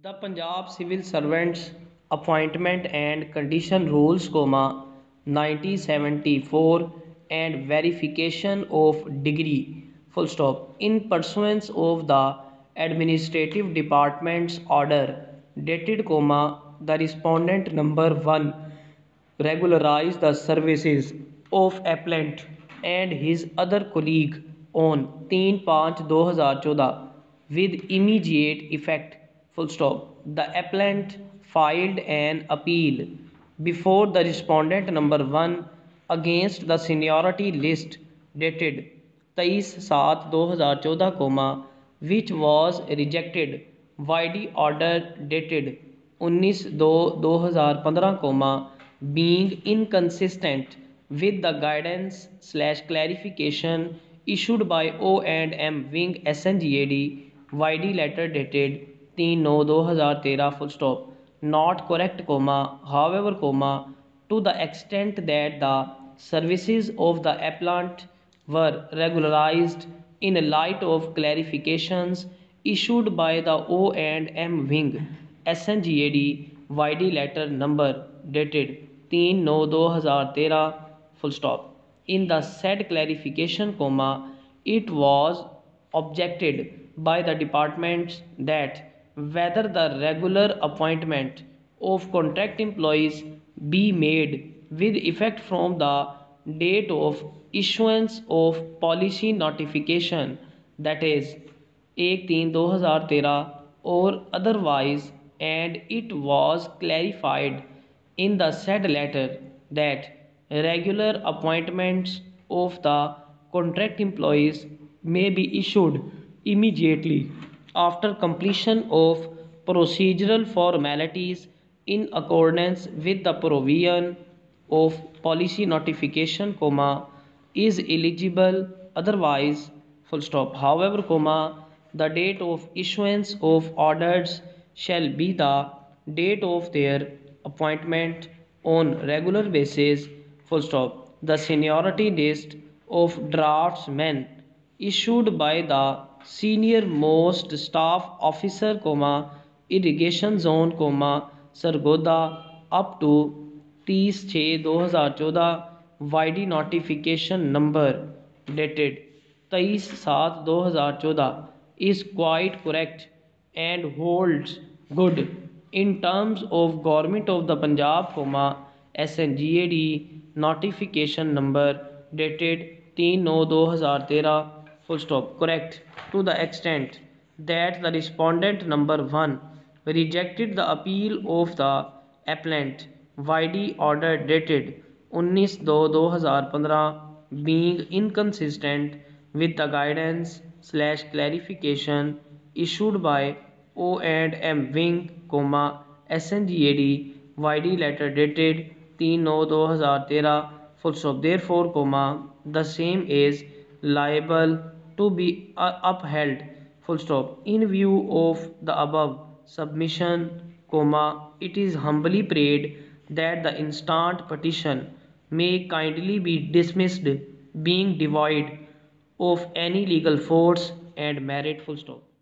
The Punjab Civil Servants Appointment and Condition Rules, 1974 and Verification of Degree, full stop, in pursuance of the Administrative Department's order dated, the respondent number 1 regularized the services of appellant and his other colleague on 3/5/2014 with immediate effect, full stop. The appellant filed an appeal before the respondent number 1 against the seniority list dated 23/7/2014, which was rejected by the order dated 19/2/2015, being inconsistent with the guidance/clarification issued by O&M Wing SNGAD YD letter dated 3/9/2013, full stop, not correct, however, to the extent that the services of the appellant were regularized in light of clarifications issued by the O&M Wing SNGAD YD letter number dated 3/9/2013, full stop. In the said clarification, it was objected by the departments that whether the regular appointment of contract employees be made with effect from the date of issuance of policy notification, that is 1/3/2013, or otherwise, and it was clarified in the said letter that regular appointments of the contract employees may be issued immediately after completion of procedural formalities in accordance with the provision of policy notification, is eligible otherwise, full stop. However, the date of issuance of orders shall be the date of their appointment on regular basis, full stop. The seniority list of draftsmen issued by the senior most staff officer, irrigation zone, Sargodha, up to 30/6/2014 YD notification number dated 23/7/2014 is quite correct and holds good in terms of Government of the Punjab, SNGAD notification number dated 3/9/2013, full stop, correct to the extent that the respondent number 1 rejected the appeal of the appellant YD order dated 19/2/2015, being inconsistent with the guidance/clarification issued by O&M Wing, SNGAD YD letter dated 3/9/2013, full stop. Therefore, the same is liable to be upheld, full stop. In view of the above submission, it is humbly prayed that the instant petition may kindly be dismissed, being devoid of any legal force and merit, full stop.